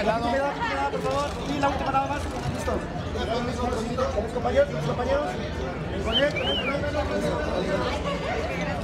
este lado. Por favor. Y la última nada más. Listo. Con mis compañeros.